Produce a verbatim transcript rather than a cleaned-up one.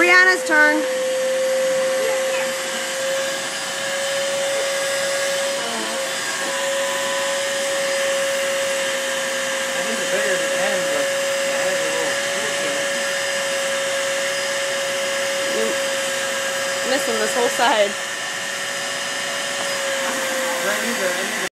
Breanna's turn. I think the bigger the end, but the head's a little You're missing this whole side. I need to, I need to